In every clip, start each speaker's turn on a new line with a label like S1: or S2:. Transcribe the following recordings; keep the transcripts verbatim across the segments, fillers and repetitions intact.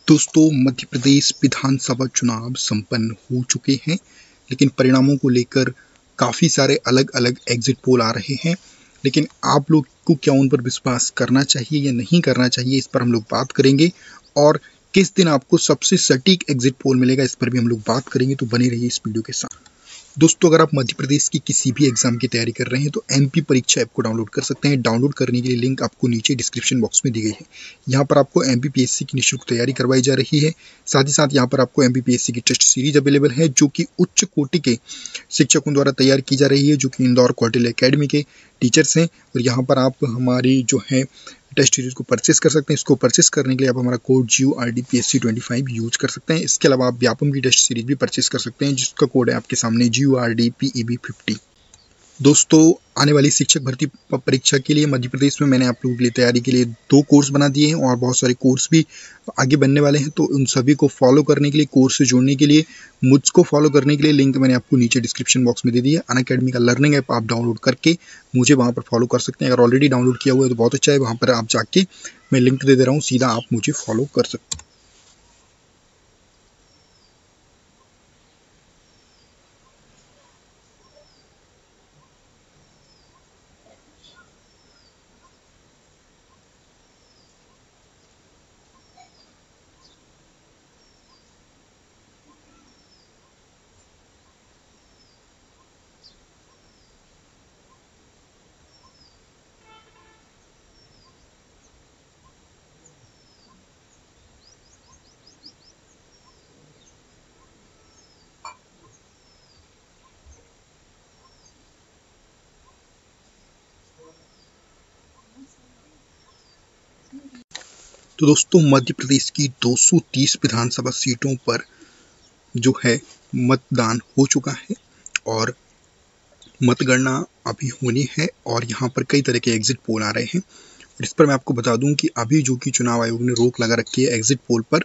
S1: दोस्तों, मध्य प्रदेश विधानसभा चुनाव संपन्न हो चुके हैं, लेकिन परिणामों को लेकर काफ़ी सारे अलग अलग एग्जिट पोल आ रहे हैं। लेकिन आप लोग को क्या उन पर विश्वास करना चाहिए या नहीं करना चाहिए, इस पर हम लोग बात करेंगे। और किस दिन आपको सबसे सटीक एग्जिट पोल मिलेगा, इस पर भी हम लोग बात करेंगे। तो बने रहिए इस वीडियो के साथ। दोस्तों, अगर आप मध्य प्रदेश की किसी भी एग्जाम की तैयारी कर रहे हैं तो एमपी परीक्षा ऐप को डाउनलोड कर सकते हैं। डाउनलोड करने के लिए लिंक आपको नीचे डिस्क्रिप्शन बॉक्स में दी गई है। यहाँ पर आपको एमपी पीएससी की निःशुल्क तैयारी करवाई जा रही है। साथ ही साथ यहाँ पर आपको एमपी पीएससी की टेस्ट सीरीज अवेलेबल है, जो कि उच्च कोटि के शिक्षकों द्वारा तैयार की जा रही है, जो कि इंदौर कौटिल्य एकेडमी के टीचर्स हैं। और यहाँ पर आप हमारी जो है टेस्ट सीरीज को परचेस कर सकते हैं। इसको परचेस करने के लिए आप हमारा code G U R D P S C twenty five use कर सकते हैं। इसके अलावा आप व्यापम की टेस्ट सीरीज भी परचेस कर सकते हैं, जिसका कोड है आपके सामने G U R D P E B fifty. दोस्तों, आने वाली शिक्षक भर्ती परीक्षा के लिए मध्य प्रदेश में मैंने आप लोगों के लिए तैयारी के लिए दो कोर्स बना दिए हैं और बहुत सारे कोर्स भी आगे बनने वाले हैं। तो उन सभी को फॉलो करने के लिए, कोर्स से जुड़ने के लिए, मुझको फॉलो करने के लिए लिंक मैंने आपको नीचे डिस्क्रिप्शन बॉक्स में दे दी है। अनअकैडमी का लर्निंग ऐप आप डाउनलोड करके मुझे वहाँ पर फॉलो कर सकते हैं। अगर ऑलरेडी डाउनलोड किया हुआ है तो बहुत अच्छा है, वहाँ पर आप जाके मैं लिंक दे दे रहा हूँ, सीधा आप मुझे फॉलो कर सकते हैं। तो दोस्तों, मध्य प्रदेश की दो सौ तीस विधानसभा सीटों पर जो है मतदान हो चुका है और मतगणना अभी होनी है। और यहाँ पर कई तरह के एग्जिट पोल आ रहे हैं। और इस पर मैं आपको बता दूं कि अभी जो कि चुनाव आयोग ने रोक लगा रखी है एग्जिट पोल पर,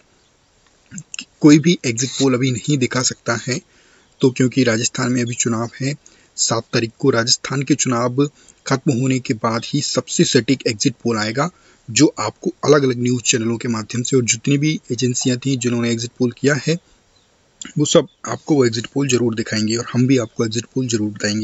S1: कोई भी एग्जिट पोल अभी नहीं दिखा सकता है। तो क्योंकि राजस्थान में अभी चुनाव है, सात तारीख को राजस्थान के चुनाव खत्म होने के बाद ही सबसे सटीक एग्जिट पोल आएगा, जो आपको अलग अलग न्यूज़ चैनलों के माध्यम से और जितनी भी एजेंसियां थी जिन्होंने एग्जिट पोल किया है, वो सब आपको वो एग्जिट पोल जरूर दिखाएंगे और हम भी आपको एग्जिट पोल जरूर बताएंगे।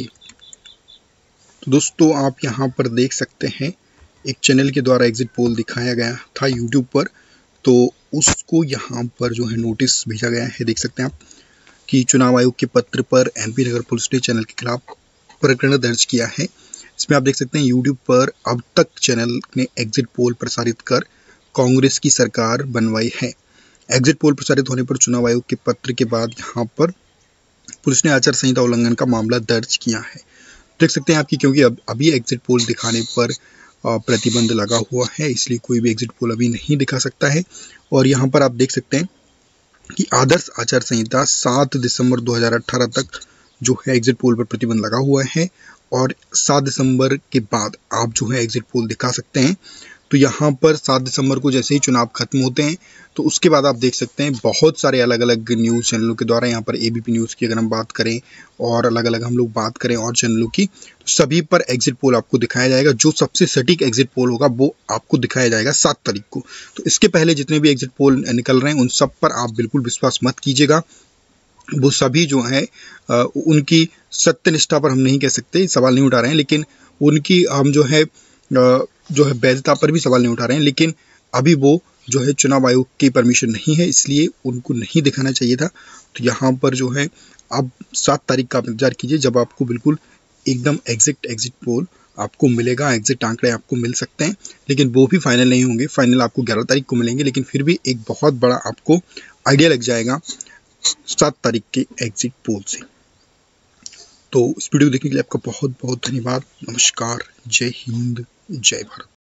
S1: तो दोस्तों, आप यहाँ पर देख सकते हैं एक चैनल के द्वारा एग्जिट पोल दिखाया गया था यूट्यूब पर, तो उसको यहाँ पर जो है नोटिस भेजा गया है। देख सकते हैं आप कि चुनाव आयोग के पत्र पर एमपी नगर पुलिस ने चैनल के खिलाफ प्रकरण दर्ज किया है। इसमें आप देख सकते हैं यूट्यूब पर अब तक चैनल ने एग्जिट पोल प्रसारित कर कांग्रेस की सरकार बनवाई है। एग्जिट पोल प्रसारित होने पर चुनाव आयोग के पत्र के बाद यहाँ पर पुलिस ने आचार संहिता उल्लंघन का मामला दर्ज किया है। देख सकते हैं आपकी, क्योंकि अब अभी एग्जिट पोल दिखाने पर प्रतिबंध लगा हुआ है, इसलिए कोई भी एग्जिट पोल अभी नहीं दिखा सकता है। और यहाँ पर आप देख सकते हैं कि आदर्श आचार संहिता सात दिसंबर दो हज़ार अठारह तक जो है एग्जिट पोल पर प्रतिबंध लगा हुआ है और सात दिसंबर के बाद आप जो है एग्जिट पोल दिखा सकते हैं। तो यहाँ पर सात दिसंबर को जैसे ही चुनाव खत्म होते हैं तो उसके बाद आप देख सकते हैं बहुत सारे अलग अलग न्यूज़ चैनलों के द्वारा, यहाँ पर एबीपी न्यूज़ की अगर हम बात करें और अलग अलग हम लोग बात करें और चैनलों की, तो सभी पर एग्जिट पोल आपको दिखाया जाएगा। जो सबसे सटीक एग्जिट पोल होगा वो आपको दिखाया जाएगा सात तारीख को। तो इसके पहले जितने भी एग्जिट पोल निकल रहे हैं उन सब पर आप बिल्कुल विश्वास मत कीजिएगा। वो सभी जो है उनकी सत्यनिष्ठा पर हम नहीं कह सकते, सवाल नहीं उठा रहे हैं, लेकिन उनकी हम जो है जो है वैधता पर भी सवाल नहीं उठा रहे हैं। लेकिन अभी वो जो है चुनाव आयोग की परमिशन नहीं है, इसलिए उनको नहीं दिखाना चाहिए था। तो यहाँ पर जो है आप सात तारीख का इंतजार कीजिए, जब आपको बिल्कुल एकदम एग्जैक्ट एग्जिट पोल आपको मिलेगा। एग्जिट आंकड़े आपको मिल सकते हैं, लेकिन वो भी फाइनल नहीं होंगे। फाइनल आपको ग्यारह तारीख को मिलेंगे, लेकिन फिर भी एक बहुत बड़ा आपको आइडिया लग जाएगा सात तारीख के एग्जिट पोल से। तो इस वीडियो देखने के लिए आपका बहुत बहुत धन्यवाद। नमस्कार, जय हिंद, जय भारत।